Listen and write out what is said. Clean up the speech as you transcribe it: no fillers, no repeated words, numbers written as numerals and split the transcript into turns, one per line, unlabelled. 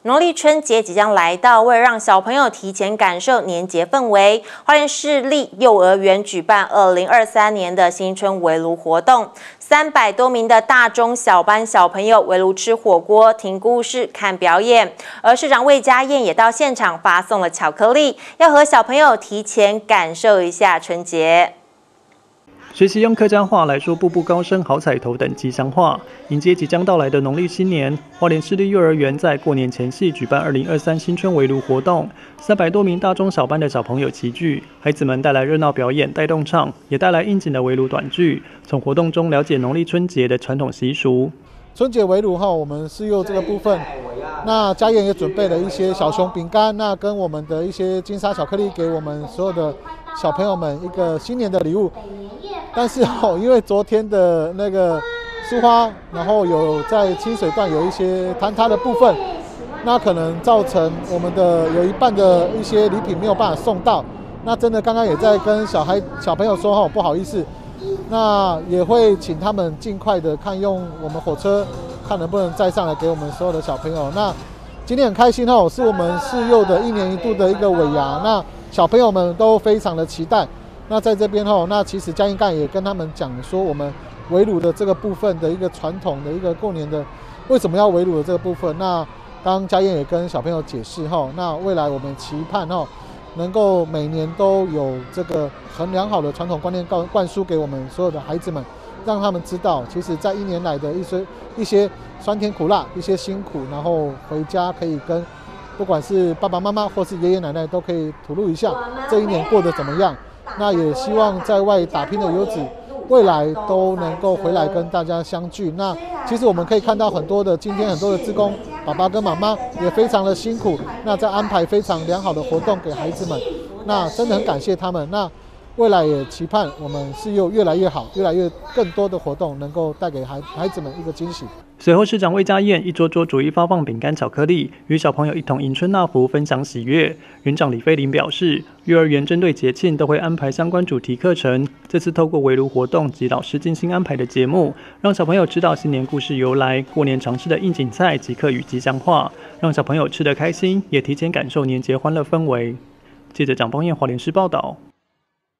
农历春节即将来到，为了让小朋友提前感受年节氛围，花莲市立幼儿园举办2023年的新春围炉活动，300多名的大中小班小朋友围炉吃火锅、听故事、看表演。而市长魏家燕也到现场发送了巧克力，要和小朋友提前感受一下春节。
学习用客家话来说步步高升、好彩头等吉祥话，迎接即将到来的农历新年。花莲市立幼儿园在过年前夕举办2023新春围炉活动，300多名大中小班的小朋友齐聚，孩子们带来热闹表演、带动唱，也带来应景的围炉短剧，从活动中了解农历春节的传统习俗。
春节围炉后，我们是用这个部分，那家燕也准备了一些小熊饼干，那跟我们的一些金沙巧克力，给我们所有的小朋友们一个新年的礼物。但是因为昨天的那个苏花，然后有在清水段有一些坍塌的部分，那可能造成我们的有一半的一些礼品没有办法送到。那真的刚刚也在跟小朋友说不好意思，那也会请他们尽快的看用我们火车，看能不能载上来给我们所有的小朋友。那今天很开心是我们市幼的1年1度的一个尾牙，那小朋友们都非常的期待。那在这边那其实嘉燕干也跟他们讲说，我们围炉的这个部分的一个传统的一个过年的为什么要围炉的这个部分。那刚刚嘉燕也跟小朋友解释那未来我们期盼能够每年都有这个很良好的传统观念灌输给我们所有的孩子们，让他们知道，其实在1年来的一些酸甜苦辣、一些辛苦，然后回家可以跟不管是爸爸妈妈或是爷爷奶奶都可以吐露一下这1年过得怎么样。那也希望在外打拼的游子未来都能够回来跟大家相聚。那其实我们可以看到今天很多的志工爸爸跟妈妈也非常的辛苦，那在安排非常良好的活动给孩子们，那真的很感谢他们。那未来也期盼我们是越来越好，越来越更多的活动能够带给孩子们一个惊喜。
随后，市长魏家燕一桌桌逐一发放饼干、巧克力，与小朋友一同迎春纳福，分享喜悦。园长李飞林表示，幼儿园针对节庆都会安排相关主题课程。这次透过围炉活动及老师精心安排的节目，让小朋友知道新年故事由来、过年常吃的应景菜及客语吉祥话，让小朋友吃得开心，也提前感受年节欢乐氛围。记者蒋邦彦花莲市报道。